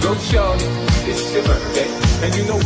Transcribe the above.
Go shorty, it's your birthday, and you know